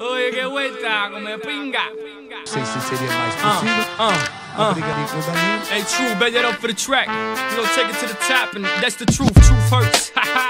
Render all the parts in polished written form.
Oye, qué vuelta, come pinga. Sei se seria mais possível. Obrigado, Daniel. Hey, true, bet that up for the track. You know, take it to the top, and that's the truth. Truth hurts.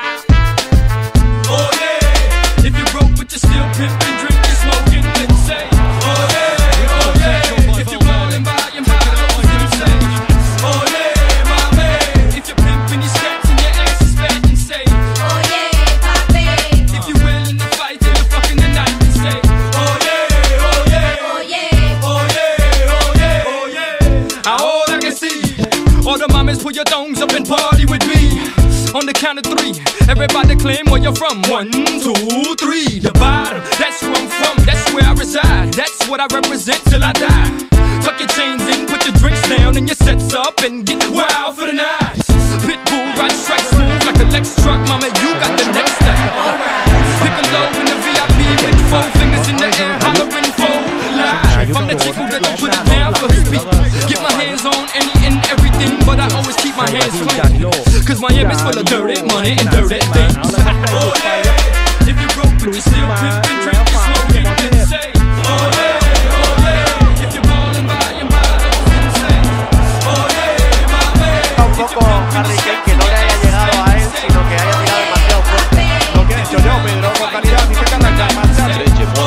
Oh yeah, if you're broke but you're still pimping, drinking, smoking, then say, oh yeah, oh yeah. If you're ballin' by your bottles, then say, oh yeah, my man. If you're pimping, you're scratching your ass is fat, then say, oh yeah, papi. If you're willing to fight till the fucking the night, then say, oh yeah, oh yeah, oh yeah, oh yeah, oh yeah, oh yeah. Ahora que sí, all the mamas put your thongs up and party with me. On the count of three, everybody claim where you're from. 1, 2, 3, the bottom. That's where I'm from, that's where I reside. That's what I represent till I die. Tuck your chains in, put your drinks down, and your sets up, and get wild for the night. Pitbull ride strike smooth like a Lex truck, mama, you got the next step. Pick a low in the VIP with 4 fingers in the air, hollering for life. I'm the chick who doesn't put it down for his beat. Get my hands on any and everything, but I always keep my hands clean. Cause my image full of dirty money and dirty things. Oh yeah, if you broke but you still pimpin', drinkin', smoking, then say, oh yeah, oh yeah. If you're ballin' by your bottles, then say, oh yeah, my man. Un poco Harry Kane que no le haya llegado a él, sino que haya tirado demasiado fuerte. Lo que ha hecho yo, Pedro, con calidad, ni que carga el marchar.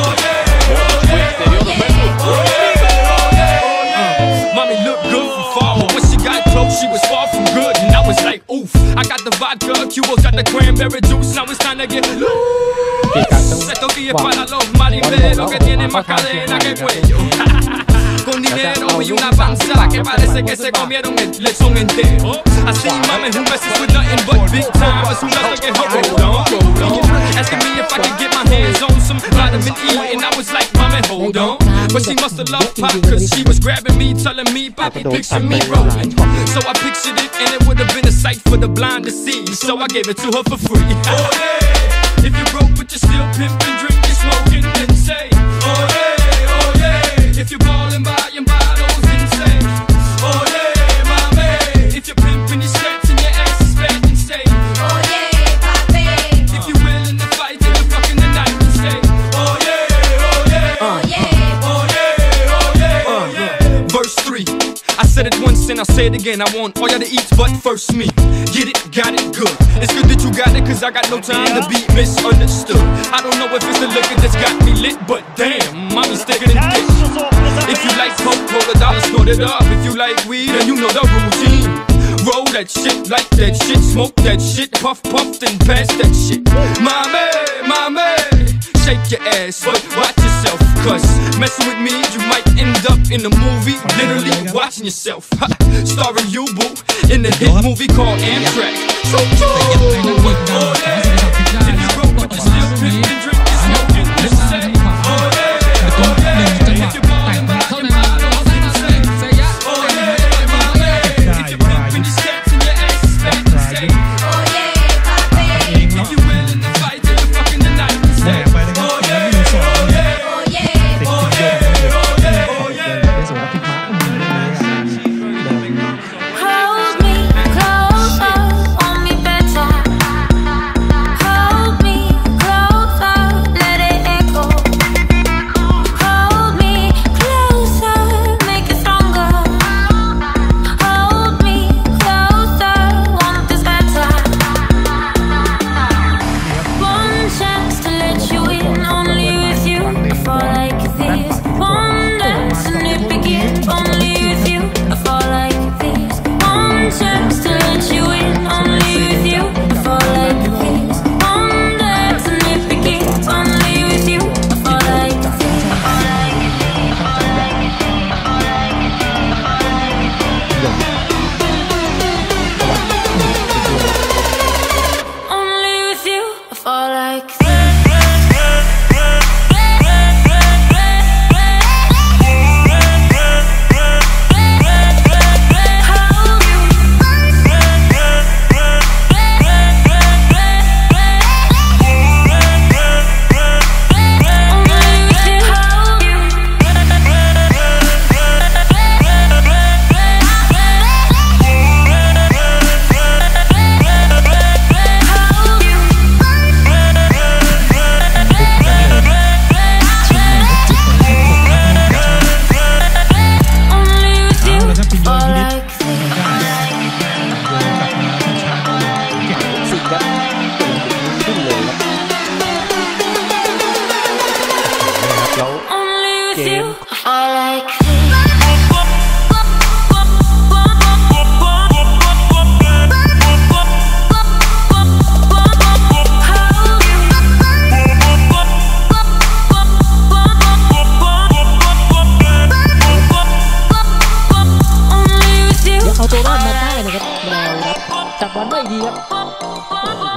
Mommy looked good from far, but when she got close, she was far from good. And I was like, oof, I got the vodka, Cuba's got the cranberry juice. Now it's time to get loose. Estos días para los marineros que tienen más cadena que cuello. Con dinero y una panza que parece que se comieron el lechón entero. Así mami, who messes with nothing but big time, but who doesn't get her rolled on. Asking me if I could get my hands on some vitamin E, and I was like, mommy, hold on. But she must have loved pop, cause she was grabbing me, telling me, Poppy, picture me rolling. So I pictured it, and it would have been a sight for the blind to see. So I gave it to her for free. Oh yeah, if you're broke but you're still pimping, drinking, smoking, then say, oh yeah, oh yeah. If you're ballin' by your bottles, then say, oh yeah, my man. If you're pimping, you're scratching your ass is fat, then say, oh yeah, papi. If you're willing to fight till the fucking the night, then say, oh yeah, oh yeah, oh yeah, oh yeah, oh yeah, oh yeah. Verse 3. I said it once and I'll say it again. I want all y'all to eat, but first me. Get it, got it, good. It's good that you got it, cause I got no time to be misunderstood. I don't know if it's the liquor that's got me lit, but damn, mommy's thicker than dick. If you like coke, roll $1, snort it up. If you like weed, then you know the routine. Roll that shit, like that shit, smoke that shit, puff, then pass that shit. Mommy, shake your ass, but watch yourself, cause messing with me, you might end up in a movie, literally watching yourself. Starring you, boo, in the hit movie called Amtrak. So true. Oh yeah, if you broke but you still pimpin', drinkin', smoking, just say, oh yeah, oh yeah. If you're ballin' by your bottles, then say, oh yeah, my man. If you're pimpin', you're scratching your ass is fat, then say, oh yeah, papi. If you're willing to fight till the fucking the night, then say, oh yeah, oh yeah, oh yeah, oh yeah, oh yeah, Hold me closer, hold me better.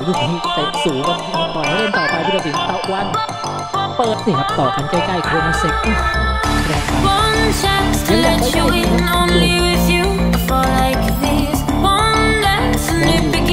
ลูกนี้เตะสูงกันปล่อยให้เล่นต่อไปผู้ตัดสินตะวันเปิดนี่ครับต่อกันใกล้ๆโคนาเซกแรงไปยังอยากไปได้